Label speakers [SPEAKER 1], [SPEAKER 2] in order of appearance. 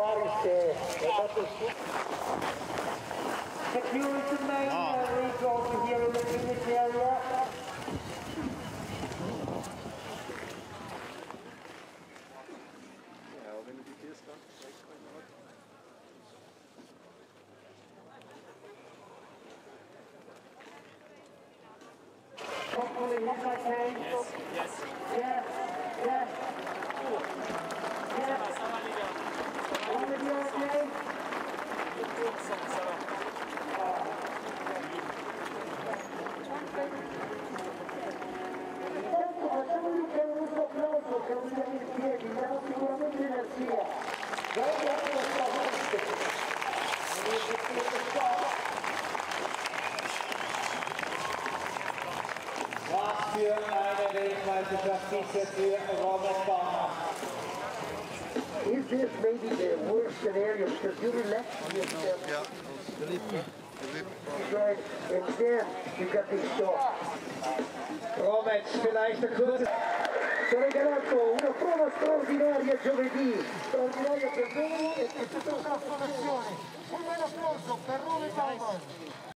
[SPEAKER 1] Security main leads also here in the finish area. Hopefully he's okay.
[SPEAKER 2] Yes.
[SPEAKER 1] Yes. One of you okay? Intanto facciamo un applauso che uniamo in piedi, diamo sicuramente energia. Guarda questa voce.
[SPEAKER 3] Was für eine Weltmeisterschaft bisher für Robert Baumann.
[SPEAKER 1] Is this maybe the worst scenario because you relax yourself?
[SPEAKER 4] Yeah, the lip.
[SPEAKER 1] Right, and then you got this shot.
[SPEAKER 3] Robert, vielleicht eine kurze...
[SPEAKER 1] Sono regalato una prova straordinaria giovedì, straordinaria per voi e per tutta la trasformazione. Un bel applauso per Baumann.